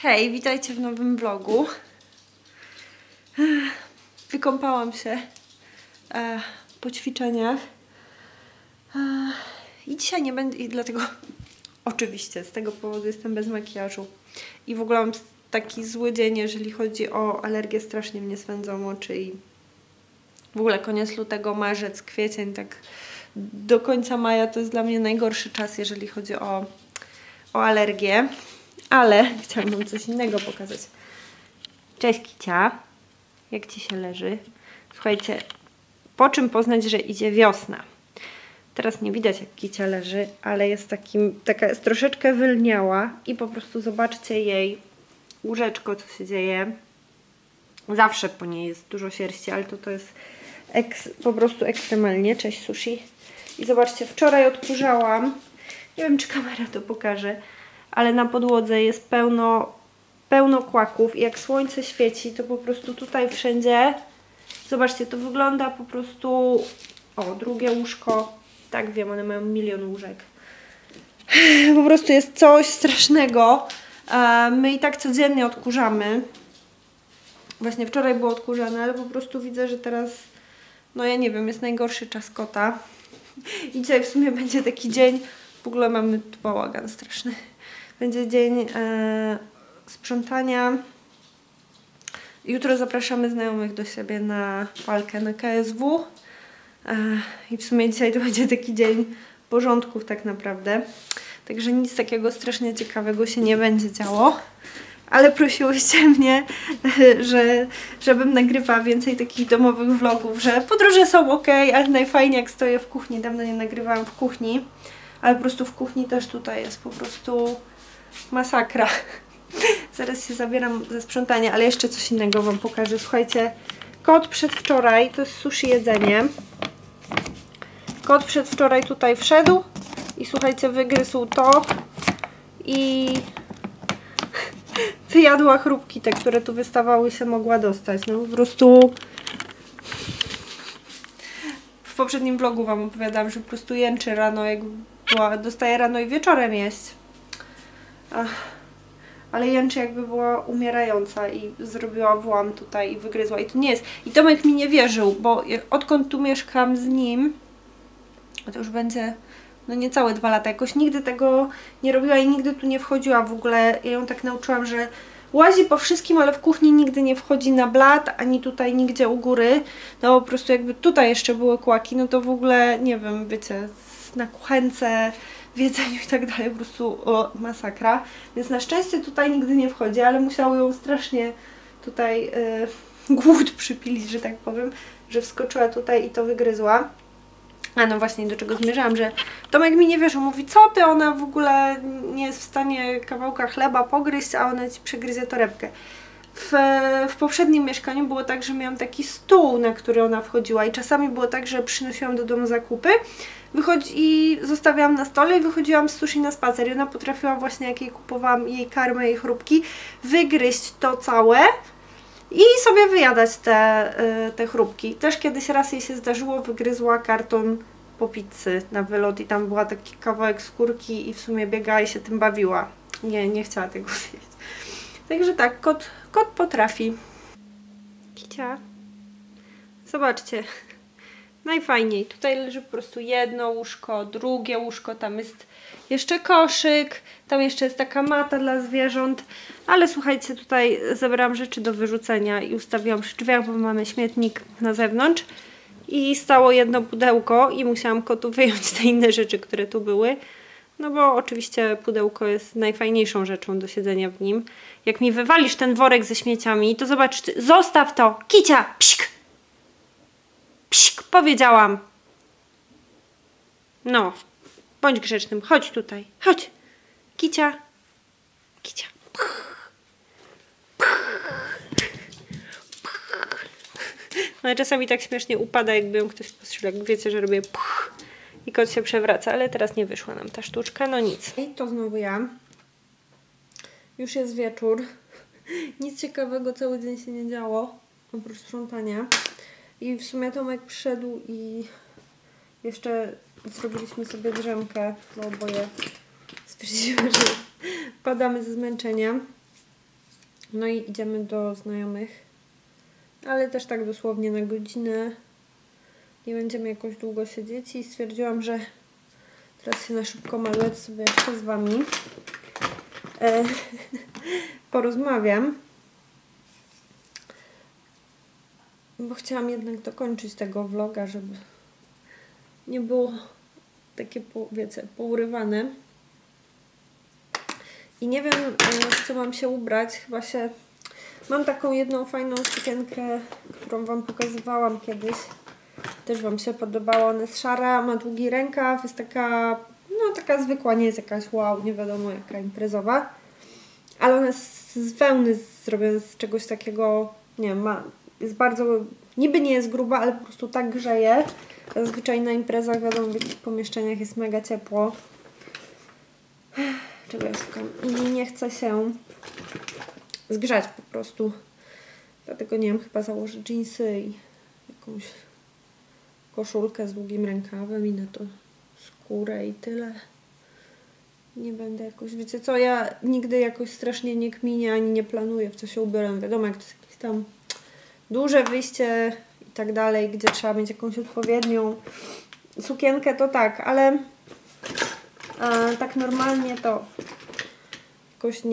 Hej, witajcie w nowym vlogu. Wykąpałam się po ćwiczeniach i dzisiaj nie będę, i dlatego oczywiście z tego powodu jestem bez makijażu i w ogóle mam taki zły dzień, jeżeli chodzi o alergię, strasznie mnie swędzą oczy i w ogóle koniec lutego, marzec, kwiecień, tak do końca maja to jest dla mnie najgorszy czas, jeżeli chodzi o alergię. Ale chciałam wam coś innego pokazać. Cześć Kicia. Jak ci się leży? Słuchajcie, po czym poznać, że idzie wiosna? Teraz nie widać jak Kicia leży, ale jest taka jest troszeczkę wylniała i po prostu zobaczcie jej łóżeczko, co się dzieje. Zawsze po niej jest dużo sierści, ale to jest po prostu ekstremalnie. Cześć Sushi. I zobaczcie, wczoraj odkurzałam. Nie wiem, czy kamera to pokaże, ale na podłodze jest pełno kłaków i jak słońce świeci, to po prostu tutaj wszędzie, zobaczcie, to wygląda po prostu, o, drugie łóżko, tak wiem, one mają milion łóżek. Po prostu jest coś strasznego. My i tak codziennie odkurzamy. Właśnie wczoraj było odkurzane, ale po prostu widzę, że teraz, no ja nie wiem, jest najgorszy czas kota. I dzisiaj w sumie będzie taki dzień, w ogóle mamy tu bałagan straszny. Będzie dzień sprzątania. Jutro zapraszamy znajomych do siebie na walkę na KSW. I w sumie dzisiaj to będzie taki dzień porządków tak naprawdę. Także nic takiego strasznie ciekawego się nie będzie działo. Ale prosiłyście mnie, żebym nagrywała więcej takich domowych vlogów, że podróże są ok, ale najfajniej jak stoję w kuchni. Dawno nie nagrywałam w kuchni, ale po prostu w kuchni też tutaj jest po prostu masakra. Zaraz się zabieram ze sprzątania, ale jeszcze coś innego wam pokażę. Słuchajcie, kot przedwczoraj, to jest sushi jedzenie. Kot przedwczoraj tutaj wszedł i słuchajcie, wygryzł to i wyjadła chrupki, te, które tu wystawały, się mogła dostać. No po prostu w poprzednim vlogu wam opowiadałam, że po prostu jęczy rano, jak dostaje rano i wieczorem jeść. Ale jęczy jakby była umierająca i zrobiła włam tutaj i wygryzła. I to nie jest. I Tomek mi nie wierzył, bo odkąd tu mieszkam z nim, to już będzie no niecałe 2 lata. Jakoś nigdy tego nie robiła i nigdy tu nie wchodziła w ogóle. Ja ją tak nauczyłam, że łazi po wszystkim, ale w kuchni nigdy nie wchodzi na blat, ani tutaj nigdzie u góry. No po prostu jakby tutaj jeszcze były kłaki, no to w ogóle, nie wiem, wiecie, na kuchence, w jedzeniu i tak dalej, po prostu masakra. Więc na szczęście tutaj nigdy nie wchodzi, ale musiało ją strasznie tutaj głód przypilić, że tak powiem, że wskoczyła tutaj i to wygryzła. A no właśnie, do czego zmierzałam, że Tomek mi nie wierzył, mówi, co ty, ona w ogóle nie jest w stanie kawałka chleba pogryźć, a ona ci przegryzie torebkę. W poprzednim mieszkaniu było tak, że miałam taki stół, na który ona wchodziła i czasami było tak, że przynosiłam do domu zakupy i zostawiałam na stole i wychodziłam z Sushi na spacer i ona potrafiła właśnie, jak jej kupowałam jej karmę, jej chrupki, wygryźć to całe i sobie wyjadać te chrupki. Też kiedyś raz jej się zdarzyło, wygryzła karton po pizzy na wylot i tam była taki kawałek skórki i w sumie biegała i się tym bawiła. Nie chciała tego zjeść. Także tak, kot potrafi. Kicia. Zobaczcie. Najfajniej. Tutaj leży po prostu jedno łóżko, drugie łóżko, tam jest jeszcze koszyk, tam jeszcze jest taka mata dla zwierząt, ale słuchajcie, tutaj zebrałam rzeczy do wyrzucenia i ustawiłam przy drzwiach, bo mamy śmietnik na zewnątrz i stało jedno pudełko i musiałam kotu wyjąć te inne rzeczy, które tu były, no bo oczywiście pudełko jest najfajniejszą rzeczą do siedzenia w nim. Jak mi wywalisz ten worek ze śmieciami, to zobacz, zostaw to! Kicia! Psik! Psik! Powiedziałam! No, bądź grzecznym, chodź tutaj, chodź! Kicia! Kicia! No ale czasami tak śmiesznie upada, jakby ją ktoś spostrzegł, jak wiecie, że robię i kot się przewraca, ale teraz nie wyszła nam ta sztuczka, no nic. I to znowu ja. Już jest wieczór. Nic ciekawego, cały dzień się nie działo, oprócz sprzątania. I w sumie Tomek przyszedł i jeszcze zrobiliśmy sobie drzemkę, bo oboje stwierdziliśmy, że padamy ze zmęczenia. No i idziemy do znajomych, ale też tak dosłownie na godzinę. Nie będziemy jakoś długo siedzieć i stwierdziłam, że teraz się na szybko maluję sobie jeszcze z Wami. Porozmawiam. Bo chciałam jednak dokończyć tego vloga, żeby nie było takie, wiecie, pourywane. I nie wiem, w co mam się ubrać. Chyba się... Mam taką jedną fajną sukienkę, którą Wam pokazywałam kiedyś. Też Wam się podobała. Ona jest szara, ma długi rękaw, jest taka, no taka zwykła, nie jest jakaś wow, nie wiadomo jaka imprezowa. Ale ona jest z wełny zrobiona, z czegoś takiego, nie wiem, jest bardzo, niby nie jest gruba, ale po prostu tak grzeje. Zazwyczaj na imprezach, wiadomo, w jakich pomieszczeniach jest mega ciepło. Czego ja szukam? I nie chcę się zgrzać po prostu. Dlatego nie wiem, chyba założę dżinsy i jakąś koszulkę z długim rękawem i na to skórę i tyle. Nie będę jakoś, wiecie co, ja nigdy jakoś strasznie nie kminię, ani nie planuję, w co się ubieram. Wiadomo, jak to jest jakieś tam duże wyjście i tak dalej, gdzie trzeba mieć jakąś odpowiednią sukienkę, to tak, ale tak normalnie to jakoś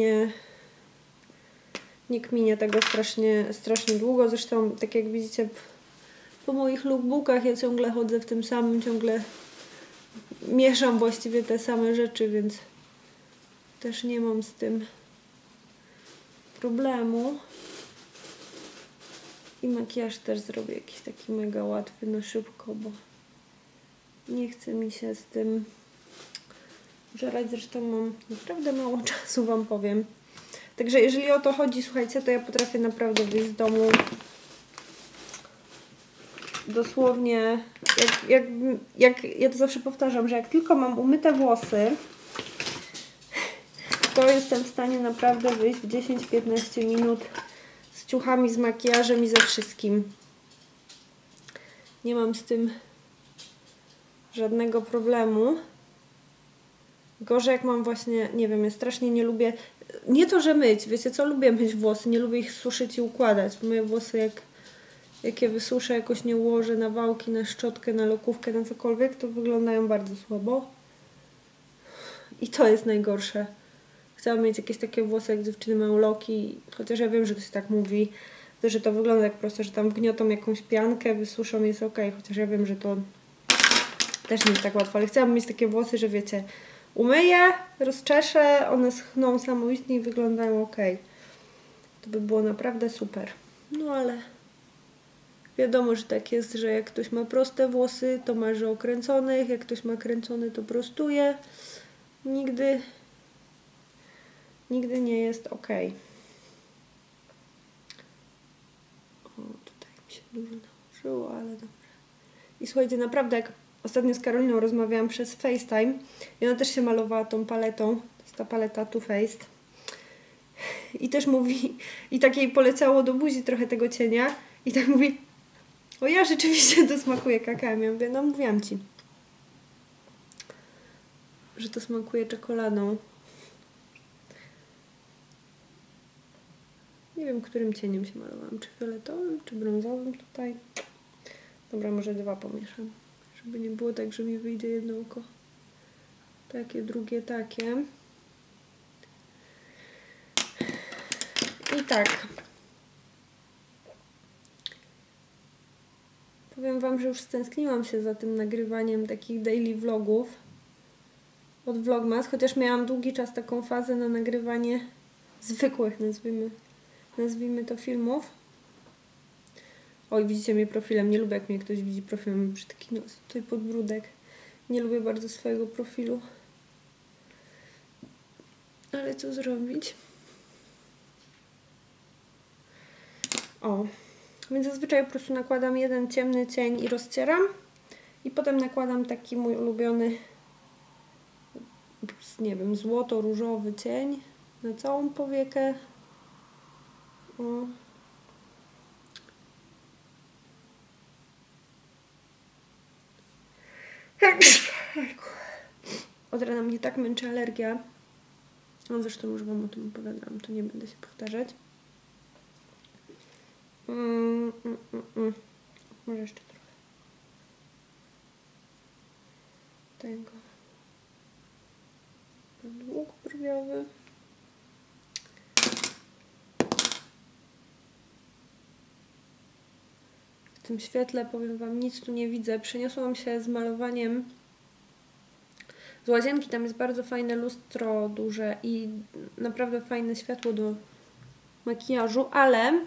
nie kminię tego strasznie długo. Zresztą, tak jak widzicie po moich lookbookach, ja ciągle chodzę w tym samym, ciągle mieszam właściwie te same rzeczy, więc też nie mam z tym problemu. I makijaż też zrobię jakiś taki mega łatwy na szybko, bo nie chce mi się z tym żerać. Zresztą mam naprawdę mało czasu, Wam powiem. Także jeżeli o to chodzi, słuchajcie, to ja potrafię naprawdę wyjść z domu dosłownie, jak ja to zawsze powtarzam, że jak tylko mam umyte włosy, to jestem w stanie naprawdę wyjść w 10-15 minut z ciuchami, z makijażem i ze wszystkim. Nie mam z tym żadnego problemu. Gorzej jak mam właśnie, nie wiem, ja strasznie nie lubię, nie to, że myć, wiecie co, lubię myć włosy, nie lubię ich suszyć i układać. Moje włosy jak je wysuszę, jakoś nie ułożę na wałki, na szczotkę, na lokówkę, na cokolwiek, to wyglądają bardzo słabo. I to jest najgorsze. Chciałam mieć jakieś takie włosy, jak dziewczyny mają loki, chociaż ja wiem, że to się tak mówi, że to wygląda jak prosto, że tam wgniotą jakąś piankę, wysuszą, jest ok, chociaż ja wiem, że to też nie jest tak łatwo, ale chciałam mieć takie włosy, że wiecie, umyję, rozczeszę, one schną samoistnie i wyglądają ok. To by było naprawdę super. No ale wiadomo, że tak jest, że jak ktoś ma proste włosy, to marzy o kręconych, jak ktoś ma kręcone, to prostuje. Nigdy nie jest ok. O, tutaj mi się dużo nałożyło, ale dobrze. I słuchajcie, naprawdę jak ostatnio z Karoliną rozmawiałam przez FaceTime i ona też się malowała tą paletą, to jest ta paleta Too Faced. I też mówi, i tak jej poleciało do buzi trochę tego cienia i tak mówi, o ja rzeczywiście to smakuje kakałem. Ja mówię, no mówiłam Ci, że to smakuje czekoladą. Nie wiem, którym cieniem się malowałam, czy fioletowym, czy brązowym tutaj. Dobra, może dwa pomieszam, żeby nie było tak, że mi wyjdzie jedno oko takie, drugie takie. I tak. Powiem Wam, że już stęskniłam się za tym nagrywaniem takich daily vlogów od Vlogmas, chociaż miałam długi czas taką fazę na nagrywanie zwykłych, nazwijmy to, filmów. Oj, widzicie mnie profilem. Nie lubię, jak mnie ktoś widzi profilem. Brzydki nos, tutaj podbródek. Nie lubię bardzo swojego profilu. Ale co zrobić? O, więc zazwyczaj po prostu nakładam jeden ciemny cień i rozcieram. I potem nakładam taki mój ulubiony, nie wiem, złoto-różowy cień na całą powiekę. O. Od rana mnie tak męczy alergia. No zresztą już Wam o tym opowiadałam, to nie będę się powtarzać. Może jeszcze trochę tego. Łuk brwiowy. W tym świetle, powiem Wam, nic tu nie widzę. Przeniosłam się z malowaniem z łazienki. Tam jest bardzo fajne lustro duże i naprawdę fajne światło do makijażu, ale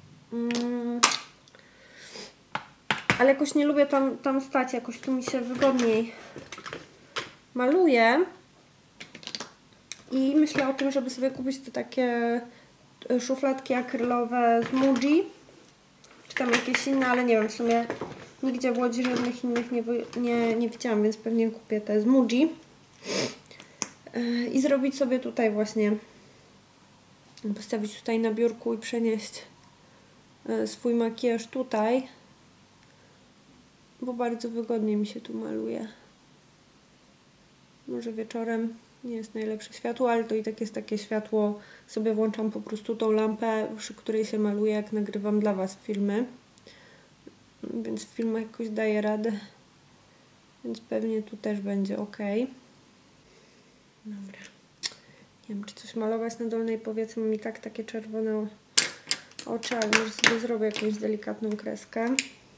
jakoś nie lubię tam stać. Jakoś tu mi się wygodniej maluje. I myślę o tym, żeby sobie kupić te takie szufladki akrylowe z Muji. Czy tam jakieś inne, ale nie wiem, w sumie nigdzie w Łodzi żadnych innych nie widziałam, więc pewnie kupię te z Muji. I zrobić sobie tutaj właśnie, postawić tutaj na biurku i przenieść swój makijaż tutaj, bo bardzo wygodnie mi się tu maluje. Może wieczorem nie jest najlepsze światło, ale to i tak jest takie światło. Sobie włączam po prostu tą lampę, przy której się maluję, jak nagrywam dla Was filmy. Więc w filmach jakoś daję radę. Więc pewnie tu też będzie ok. Dobra. Nie wiem, czy coś malować na dolnej powiece. Mam i tak takie czerwone oczy, ale może sobie zrobię jakąś delikatną kreskę.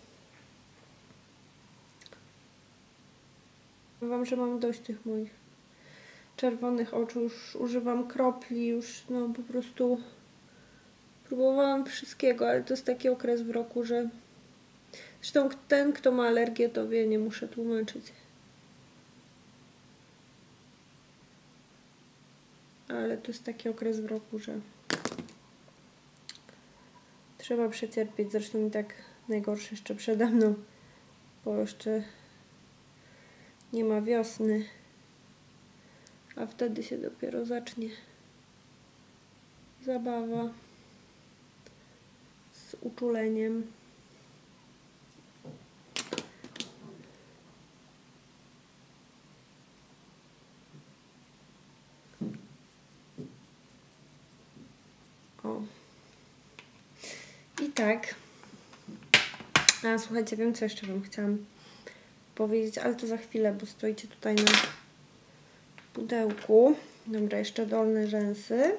Wam, że mam dość tych moich czerwonych oczu. Już używam kropli, już no po prostu próbowałam wszystkiego, ale to jest taki okres w roku, że zresztą ten, kto ma alergię, to wie, nie muszę tłumaczyć. Ale to jest taki okres w roku, że trzeba przecierpieć. Zresztą i tak najgorsze jeszcze przede mną, bo jeszcze nie ma wiosny, a wtedy się dopiero zacznie zabawa z uczuleniem. O. I tak. A słuchajcie, wiem, co jeszcze Wam chciałam powiedzieć, ale to za chwilę, bo stoicie tutaj na pudełku. Dobra, jeszcze dolne rzęsy.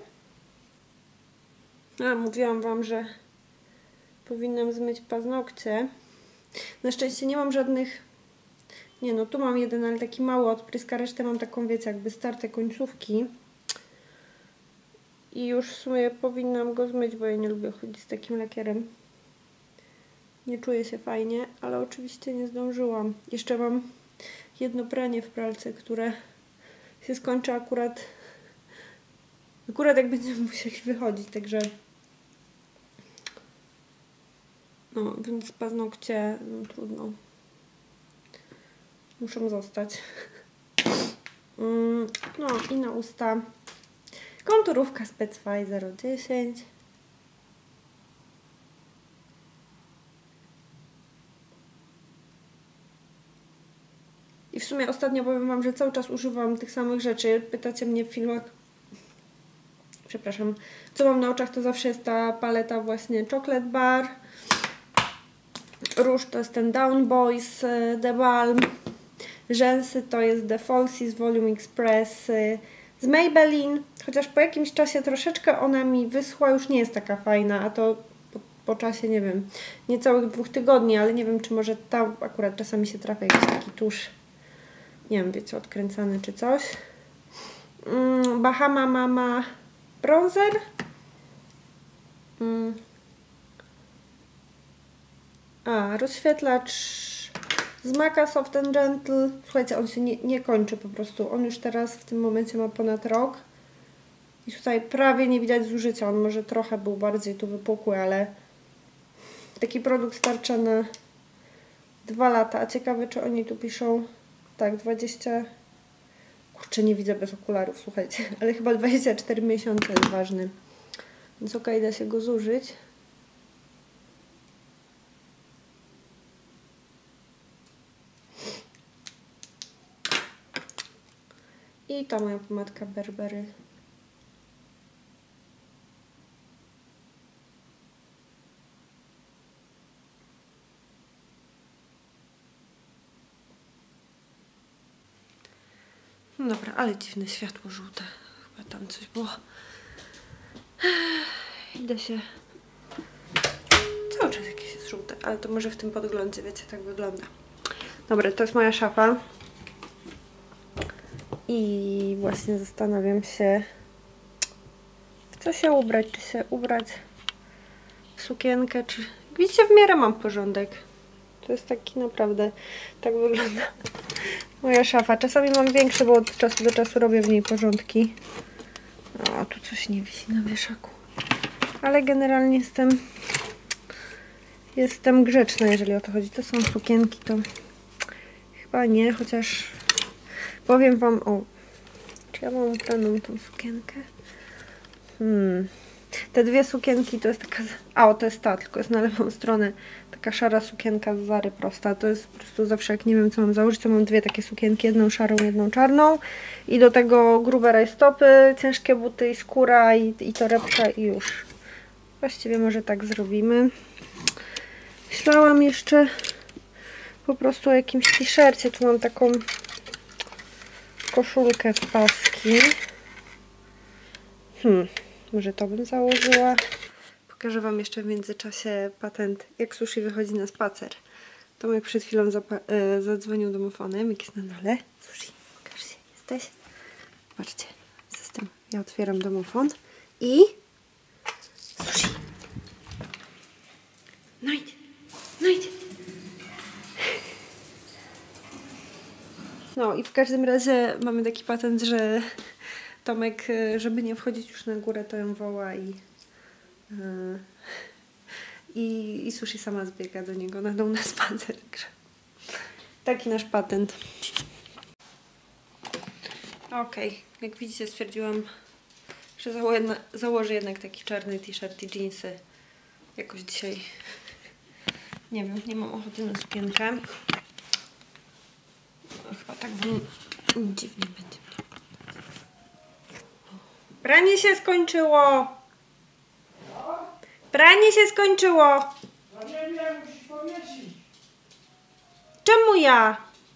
A, mówiłam Wam, że powinnam zmyć paznokcie. Na szczęście nie mam żadnych... Nie no, tu mam jeden, ale taki mały odprysk, a resztę mam taką, wiecie, jakby starte końcówki. I już w sumie powinnam go zmyć, bo ja nie lubię chodzić z takim lakierem. Nie czuję się fajnie, ale oczywiście nie zdążyłam. Jeszcze mam jedno pranie w pralce, które się skończy akurat jak będziemy musieli wychodzić, także no, więc paznokcie no, trudno. Muszą zostać. No i na usta konturówka Specsfy 010. I w sumie ostatnio powiem Wam, że cały czas używam tych samych rzeczy. Pytacie mnie w filmach, przepraszam, co mam na oczach, to zawsze jest ta paleta właśnie Chocolate Bar. Róż to jest ten Down Boys The Balm. Rzęsy to jest The Falsies Volume Express z Maybelline. Chociaż po jakimś czasie troszeczkę ona mi wyschła, już nie jest taka fajna, a to po czasie, nie wiem, niecałych 2 tygodni, ale nie wiem, czy może ta akurat czasami się trafia jakiś taki tusz, nie wiem, wiecie, odkręcany czy coś. Bahama Mama bronzer. Rozświetlacz z MAC'a Soft and Gentle. Słuchajcie, on się nie kończy po prostu. On już teraz w tym momencie ma ponad rok. I tutaj prawie nie widać zużycia. On może trochę był bardziej tu wypukły, ale taki produkt starcza na 2 lata. A ciekawe, czy oni tu piszą tak, 20... Kurczę, nie widzę bez okularów, słuchajcie. Ale chyba 24 miesiące jest ważny. Więc okej, da się go zużyć. I ta moja pomadka Burberry. No dobra, ale dziwne światło żółte. Chyba tam coś było. Idę się... Cały czas jakieś jest żółte, ale to może w tym podglądzie, wiecie, tak wygląda. Dobra, to jest moja szafa. I właśnie zastanawiam się, w co się ubrać. Czy się ubrać w sukienkę, czy... Widzicie, w miarę mam porządek. To jest taki naprawdę... Tak wygląda moja szafa. Czasami mam większe, bo od czasu do czasu robię w niej porządki. O, tu coś nie wisi na wieszaku. Ale generalnie jestem grzeczna, jeżeli o to chodzi. To są sukienki, to chyba nie, chociaż powiem wam, o, czy ja mam ubraną tą sukienkę? Te dwie sukienki to jest taka, to jest ta, tylko jest na lewą stronę, taka szara sukienka z Zary prosta. To jest po prostu zawsze, jak nie wiem, co mam założyć, to mam dwie takie sukienki, jedną szarą, jedną czarną i do tego grube rajstopy, ciężkie buty i skóra i torebka i już. Właściwie może tak zrobimy. Myślałam jeszcze po prostu o jakimś t-shircie. Tu mam taką koszulkę w paski. Może to bym założyła. Pokażę wam jeszcze w międzyczasie patent, jak Sushi wychodzi na spacer. Tomek przed chwilą zadzwonił domofonem, jak jest na dole. Sushi, pokaż się, jesteś? Patrzcie, system. Ja otwieram domofon i... Sushi. No idź, no idź. No i w każdym razie mamy taki patent, że Tomek, żeby nie wchodzić już na górę, to ją woła i Sushi sama zbiega do niego na dół na spacer. Taki nasz patent. Okej, jak widzicie, stwierdziłam, że założę jednak taki czarny t-shirt i jeansy. Jakoś dzisiaj, nie wiem, nie mam ochoty na sukienkę. Chyba tak dziwnie będzie. Pranie się skończyło! Pranie się skończyło! No nie wiem, musisz powiesić. Czemu ja?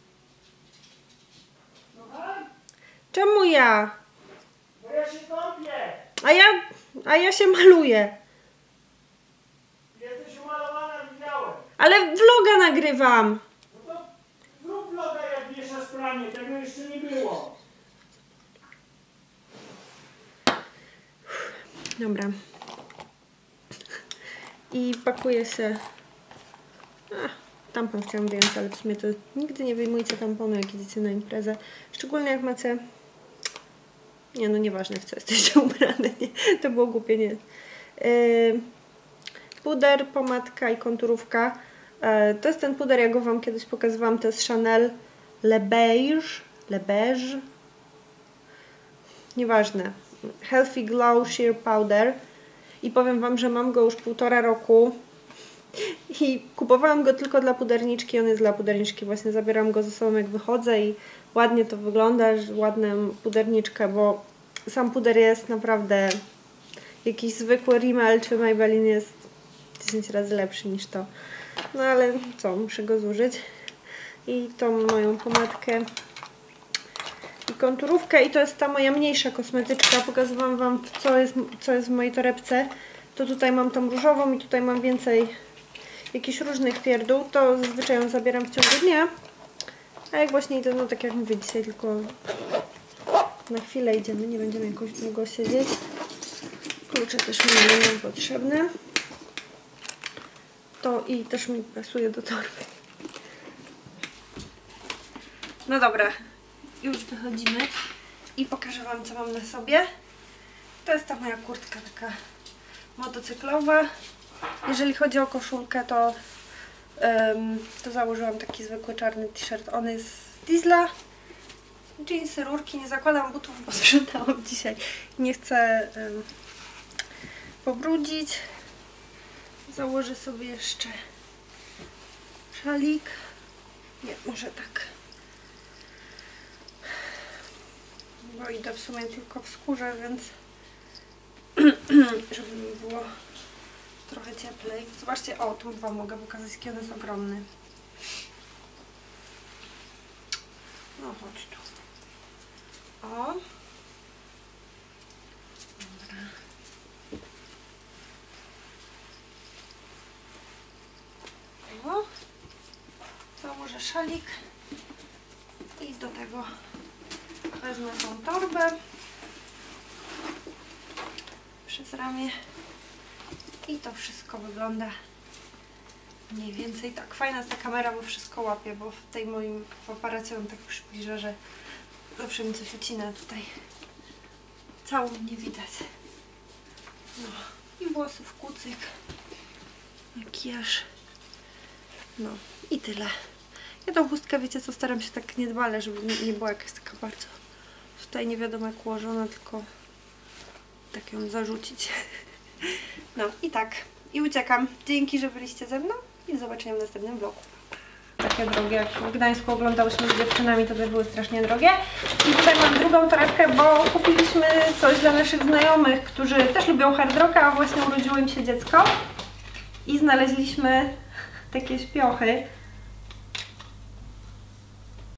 Słuchaj? Czemu ja? Bo ja się kąpię. A ja się maluję. Jesteś umalowana, widziałem. Ale vloga nagrywam. No to zrób vloga, jak wieszasz pranie. Tego jeszcze nie było. Dobra. I pakuję się. Tampon chciałam wyjąć, ale w sumie to nigdy nie wyjmujcie tamponu, jak idziecie na imprezę. Szczególnie jak macie... Nie, no nieważne, w co jesteście ubrane. Nie, to było głupie, nie. Puder, pomadka i konturówka. To jest ten puder, ja go wam kiedyś pokazywałam. To jest Chanel Le Beige. Nieważne. Healthy Glow Sheer Powder. I powiem wam, że mam go już 1,5 roku. I kupowałam go tylko dla puderniczki. On jest dla puderniczki. Właśnie zabieram go ze sobą, jak wychodzę i ładnie to wygląda. Ładną puderniczkę, bo sam puder jest naprawdę jakiś zwykły Rimmel czy Maybelline jest 10 razy lepszy niż to. No ale co, muszę go zużyć. I tą moją pomadkę i konturówkę. I to jest ta moja mniejsza kosmetyczka. Pokazywałam wam, co jest w mojej torebce. To tutaj mam tą różową i tutaj mam więcej jakichś różnych pierdół. To zazwyczaj ją zabieram w ciągu dnia. A jak właśnie idę, no tak jak mówię, dzisiaj tylko na chwilę idziemy, nie będziemy jakoś długo siedzieć. Klucze też mi nie będą potrzebne. To i też mi pasuje do torby. No dobra, już wychodzimy i pokażę wam, co mam na sobie. To jest ta moja kurtka taka motocyklowa. Jeżeli chodzi o koszulkę, to założyłam taki zwykły czarny t-shirt. On jest z Diesla. Jeansy, rurki. Nie zakładam butów, bo sprzątałam dzisiaj. Nie chcę pobrudzić. Założę sobie jeszcze szalik. Nie, może tak. Bo idę w sumie tylko w skórze, więc żeby mi było trochę cieplej. Zobaczcie, o, tu wam mogę pokazać, jaki on jest ogromny. No chodź tu. O. Dobra. O. Założę szalik i do tego wezmę tą torbę przez ramię i to wszystko wygląda mniej więcej tak. Fajna jest ta kamera, bo wszystko łapie, bo w tej moim aparacie on tak przybliża, że zawsze mi coś ucina tutaj. Całą nie widać. No i włosy w kucyk, makijaż. No i tyle. Ja tą chustkę, wiecie co, staram się tak niedbale, żeby nie była jakaś taka bardzo tutaj nie wiadomo jak ułożona, tylko tak ją zarzucić. No i tak. I uciekam. Dzięki, że byliście ze mną i do zobaczenia w następnym vlogu. Takie drogie, jak w Gdańsku oglądałyśmy z dziewczynami, to by były strasznie drogie. I tutaj mam drugą torebkę, bo kupiliśmy coś dla naszych znajomych, którzy też lubią hard rocka, a właśnie urodziło im się dziecko. I znaleźliśmy takie śpiochy.